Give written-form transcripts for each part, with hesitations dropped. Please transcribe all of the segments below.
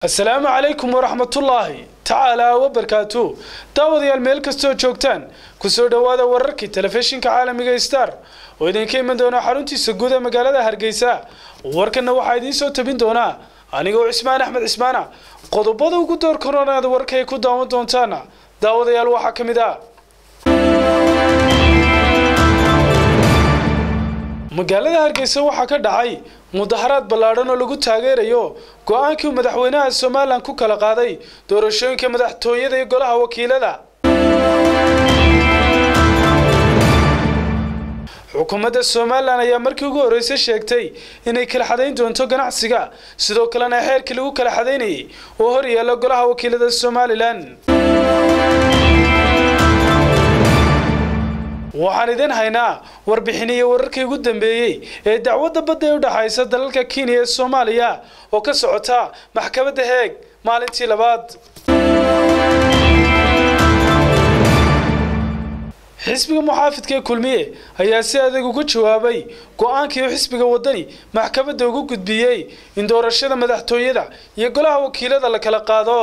السلام عليكم ورحمة الله تعالى وبركاته. داوديال meel kastoo joogtaan ku soo dhawaada wararkii telefishinka caalamiga Star oo idin ka iman doona xaruntiisa guud ee magaalada Hargeysa. Warkana waxa idin soo tabin doona anigoo Cismaan Axmed Cismaana. Qodobada ugu door koronaada warkay ku daawan doontaan daawadayaal waxa kamid ah magaalada Hargeysa waxa ka dhacay mudaharaad ballaaran oo lagu taageerayo go'aankii madaxweynaha Soomaaliland ku kala qaaday doorashooyinka madaxtooyada ee golaha wakiilada. xukuumadda Soomaaliland ayaa markii ugu horeysay sheegtay inay kala xadeyn doonto ganacsiga sidoo kalena xeerkii lagu kala xadeynay oo hor yaala golaha wakiilada Soomaaliland. waxaan idin haynaa warbixinayo wararkii ugu dambeeyay ee dacwadda badda ee u dhaxaysa dalalka Kenya iyo Soomaaliya oo ka socota maxkamadda Hague maalintii labaad. xisbiga muxaafidka kulmiye ayaa si adag uga jawaabay go'aankii xisbiga wadani maxkamadda ugu gudbiyay in doorashada madaxtooyada iyo golaha wakiilada la kala qaado.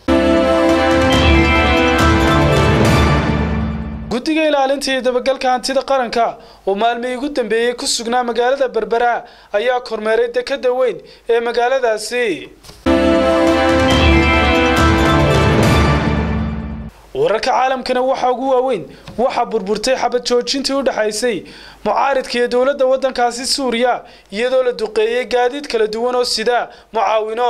guddiga ilaalinta iyo dabagalka hantida qaranka oo maalmihii ugu dambeeyay ku sugnaa magaalada Berbera ayaa kormeeray dekedda weyn ee magaaladaasi. wararka caalamkana waxa ugu waaweyn waxa burburtay xabad joojintii u dhaxaysay mucaaridka iyo dawladda waddankaasi Suuriya iyadoo la duqeeyay gaadiid kala duwan oo sida mucaawino.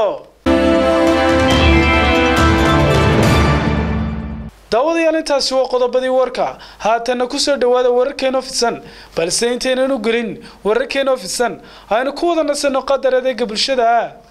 daawadayaal intaasi waa qodobadii warka haatana ku soo dhawaada wararkeena fidsan balse intaynan u gelin wararkeena fidsan aynu ku wada nasano qadar adeega bulshada.